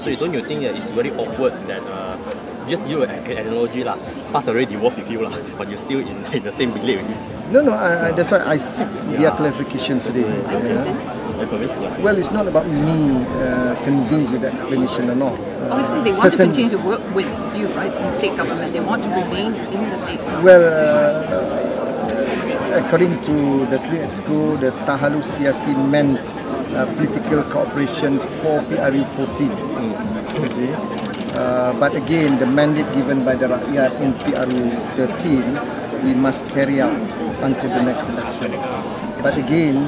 So don't you think it's very awkward that just give an analogy lah, past already divorced with you lah, but you're still in the same belief with you? No, that's why I seek their clarification today. Are you convinced? Well, it's not about me convinced with the explanation or not. Obviously, they want to continue to work with you, right, in the state government. They want to remain in the state government. Well, according to the 3 EXCO, the tahalus siasi meant political cooperation for PRU 14. You see? But again, the mandate given by the rakyat in PRU 13, we must carry out until the next election. But again,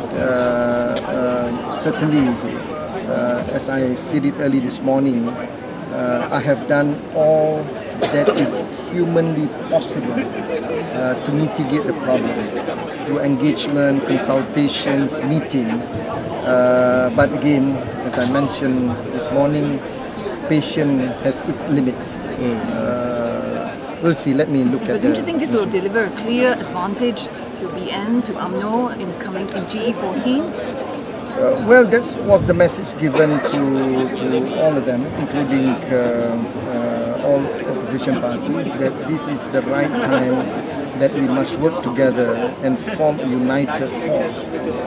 certainly, as I said it early this morning, I have done all that is humanly possible to mitigate the problems through engagement, consultations, meeting. But again, as I mentioned this morning, patience has its limit. We'll see. Let me look at. But don't you think this will deliver a clear advantage to BN, to UMNO in GE14? Well, that was the message given to all of them, including all opposition parties, that this is the right time that we must work together and form a united force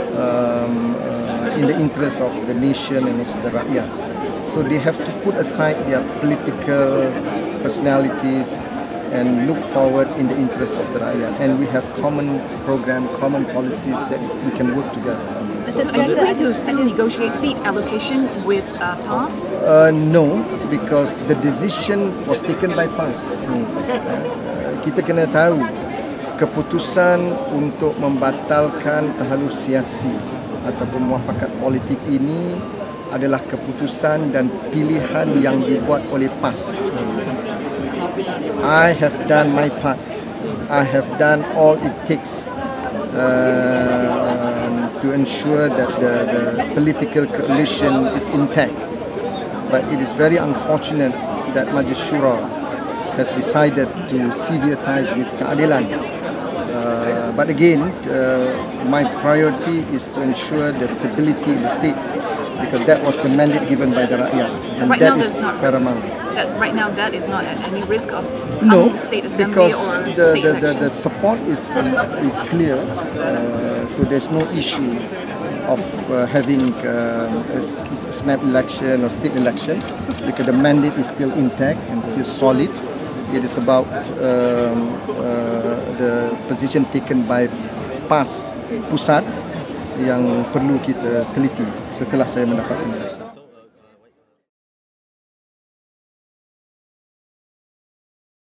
in the interest of the nation and also the rakyat. So they have to put aside their political personalities and look forward in the interest of the rakyat. And we have common program, common policies that we can work together. Are you going to negotiate seat allocation with PAS? No, because the decision was taken by PAS. Kita kena tahu keputusan untuk membatalkan tahalus siasi ataupun muafakat politik ini adalah keputusan dan pilihan yang dibuat oleh PAS. I have done my part. I have done all it takes to ensure that the political coalition is intact. But it is very unfortunate that Majlis Shura has decided to sever ties with keadilan. But again, my priority is to ensure the stability in the state, because that was the mandate given by the rakyat, and right that now, is paramount. Right now, that is not at any risk of No, state assembly because or state the support is clear, so there's no issue of having a snap election or state election, because the mandate is still intact and still solid. It is about the position taken by PAS pusat yang perlu kita teliti setelah saya mendapat penjelasan.